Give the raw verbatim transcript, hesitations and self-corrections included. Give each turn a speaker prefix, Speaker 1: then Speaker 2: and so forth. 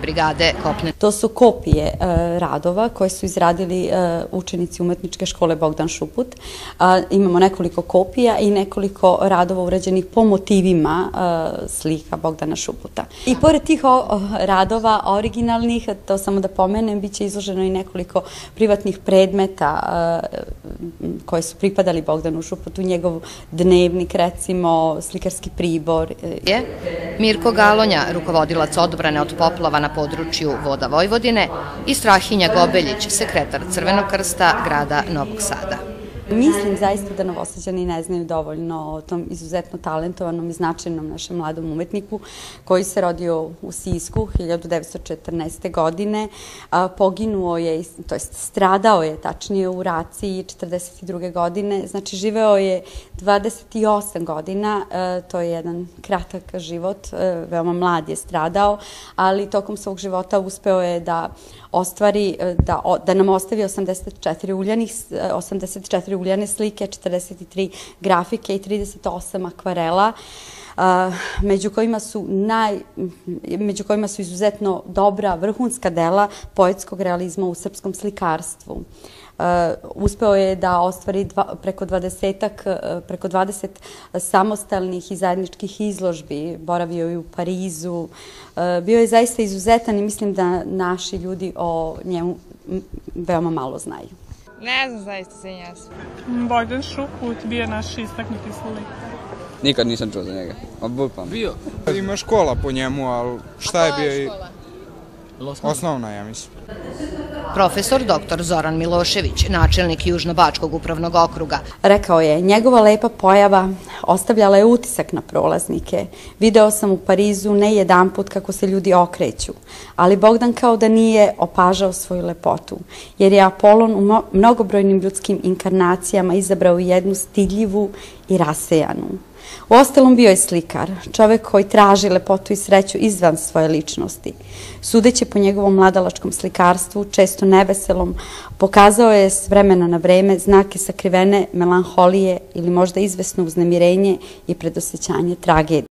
Speaker 1: brigade Kopne.
Speaker 2: To su kopije radova koje su izradili učenici Umetničke škole Bogdan Šuput. Imamo nekoliko kopija i nekoliko radova urađenih po motivima slika Bogdana Šuputa. I pored tih radova originalnih, to samo da pomenem, bit će izloženo i nekoliko privatnih predmeta koji su pripadali Bogdanu Šuputu, njegov dnevnik, recimo, slikarski pribor.
Speaker 1: Je Mirko Galonja, rukovodilac odbrane od poplava na području Voda Vojvodine, i Strahinja Gobeljić, sekretar Crvenog krsta grada Novog Sada.
Speaker 2: Mislim zaista da Novosađani ne znaju dovoljno o tom izuzetno talentovanom i značajnom našem mladom umetniku koji se rodio u Sisku hiljadu devetsto četrnaeste. godine. Poginuo je, to jest stradao je tačnije u raciji četrdeset druge. godine. Znači živeo je dvadeset osam godina, to je jedan kratak život, veoma mlad je stradao, ali tokom svog života uspeo je da ostvari, da, da nam ostavi osamdeset četiri uljanih, osamdeset četiri uljane slike, četrdeset tri grafike i trideset osam akvarela, među kojima su naj, među kojima su izuzetno dobra vrhunska dela poetskog realizma u srpskom slikarstvu. Uspeo je da ostvari preko dvadesetak, preko dvadeset samostalnih i zajedničkih izložbi, boravio je u Parizu, bio je zaista izuzetan i mislim da naši ljudi o njemu veoma malo znaju.
Speaker 3: Ne znam zaista se jasno.
Speaker 4: Bogdan Šuput bio naš istaknuti slikar.
Speaker 5: Nikad nisam čuo za njega.
Speaker 6: Bio.
Speaker 7: Ima škola po njemu, ali šta je bio? Osnovna, ja mislim.
Speaker 1: Profesor doktor Zoran Milošević, načelnik Južno-Bačkog upravnog okruga.
Speaker 2: Rekao je, njegova lepa pojava ostavljala je utisak na prolaznike. Video sam u Parizu ne jedanput kako se ljudi okreću, ali Bogdan kao da nije opažao svoju lepotu, jer je Apolon u mnogobrojnim ljudskim inkarnacijama izabrao jednu stidljivu i rasejanu. Uostalom bio je slikar, čovek koji traži lepotu i sreću izvan svoje ličnosti. Sudeći po njegovom mladalačkom slikarstvu, često neveselom, pokazao je s vremena na vreme znake sakrivene melanholije ili možda izvesno uznemirenje i predosjećanje tragedije.